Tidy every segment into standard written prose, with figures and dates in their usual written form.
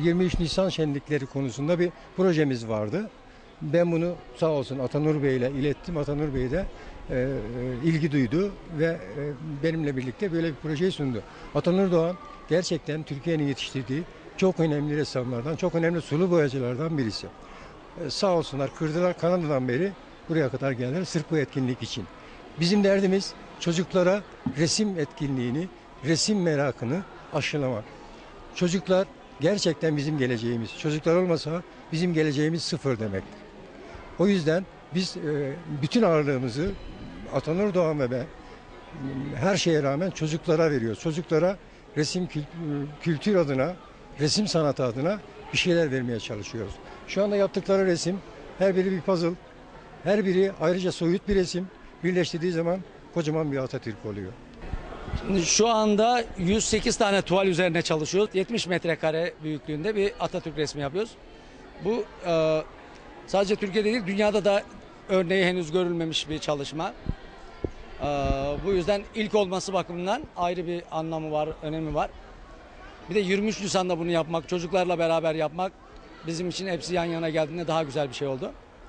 23 Nisan şenlikleri konusunda bir projemiz vardı. Ben bunu sağ olsun Atanur Bey ile ilettim. Atanur Bey de ilgi duydu ve benimle birlikte böyle bir projeyi sundu. Atanur Doğan gerçekten Türkiye'nin yetiştirdiği çok önemli ressamlardan, çok önemli sulu boyacılardan birisi. Sağ olsunlar kırdılar, Kanada'dan beri buraya kadar geldiler sırf bu etkinlik için. Bizim derdimiz çocuklara resim etkinliğini, resim merakını aşılamak. Çocuklar gerçekten bizim geleceğimiz. Çocuklar olmasa bizim geleceğimiz sıfır demektir. O yüzden biz bütün ağırlığımızı Atanur Doğan ve ben her şeye rağmen çocuklara veriyoruz. Çocuklara resim kültür adına, resim sanatı adına bir şeyler vermeye çalışıyoruz. Şu anda yaptıkları resim her biri bir puzzle, her biri ayrıca soyut bir resim. Birleştirdiği zaman kocaman bir Atatürk oluyor. Şu anda 108 tane tuval üzerine çalışıyoruz. 70 metrekare büyüklüğünde bir Atatürk resmi yapıyoruz. Bu sadece Türkiye'de değil, dünyada da örneği henüz görülmemiş bir çalışma. Bu yüzden ilk olması bakımından ayrı bir anlamı var, önemi var. Bir de 23 Nisan'da bunu yapmak, çocuklarla beraber yapmak bizim için hepsi yan yana geldiğinde daha güzel bir şey oldu.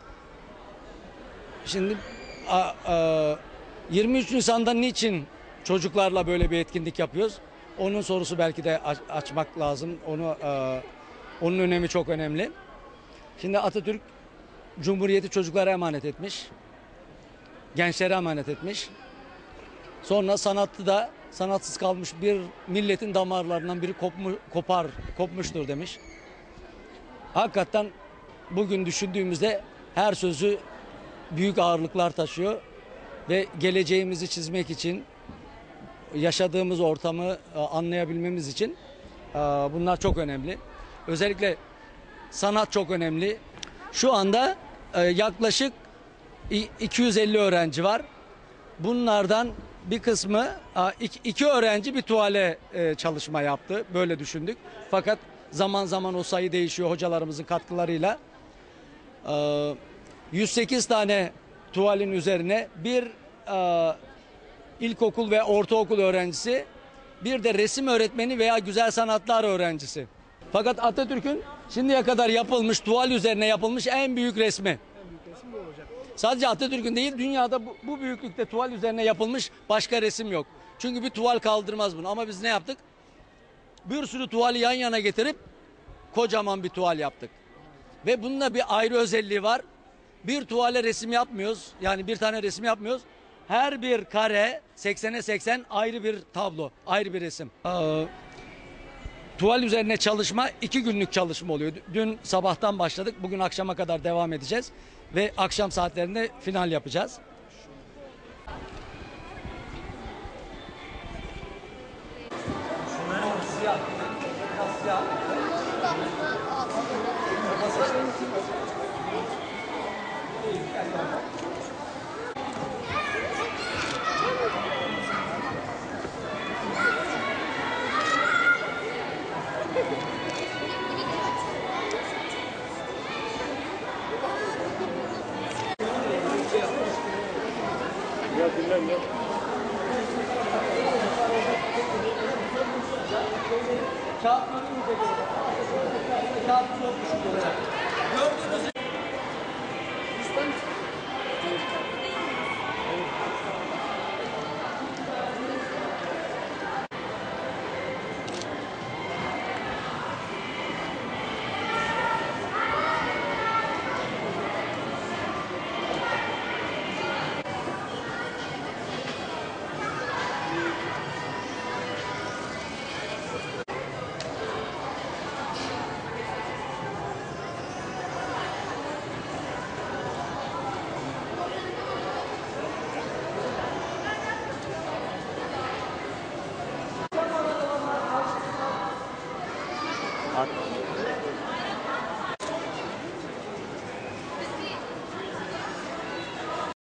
Şimdi 23 Nisan'da niçin çocuklarla böyle bir etkinlik yapıyoruz? Onun sorusu belki de açmak lazım. Onun önemi çok önemli. Şimdi Atatürk Cumhuriyeti çocuklara emanet etmiş. Gençlere emanet etmiş. Sonra sanatı da sanatsız kalmış bir milletin damarlarından biri kopmuştur demiş. Hakikaten bugün düşündüğümüzde her sözü büyük ağırlıklar taşıyor ve geleceğimizi çizmek için, yaşadığımız ortamı anlayabilmemiz için bunlar çok önemli. Özellikle sanat çok önemli. Şu anda yaklaşık 250 öğrenci var. Bunlardan bir kısmı, iki öğrenci bir tuvale çalışma yaptı. Böyle düşündük. Fakat zaman zaman o sayı değişiyor hocalarımızın katkılarıyla. 108 tane tuvalin üzerine bir ilkokul ve ortaokul öğrencisi, bir de resim öğretmeni veya güzel sanatlar öğrencisi. Fakat Atatürk'ün şimdiye kadar yapılmış, tuval üzerine yapılmış en büyük resmi. En büyük resim bu olacak. Sadece Atatürk'ün değil, dünyada bu büyüklükte tuval üzerine yapılmış başka resim yok. Çünkü bir tuval kaldırmaz bunu. Ama biz ne yaptık? Bir sürü tuvali yan yana getirip kocaman bir tuval yaptık. Ve bunun da bir ayrı özelliği var. Bir tuvale resim yapmıyoruz. Yani bir tane resim yapmıyoruz. Her bir kare 80'e 80 ayrı bir tablo, ayrı bir resim. Tuval üzerine çalışma 2 günlük çalışma oluyor. Dün sabahtan başladık. Bugün akşama kadar devam edeceğiz. Ve akşam saatlerinde final yapacağız. Siyah. Siyah. Kağıt görünmeyecek. Kağıt çok düşük olacak. Gördüğünüz At.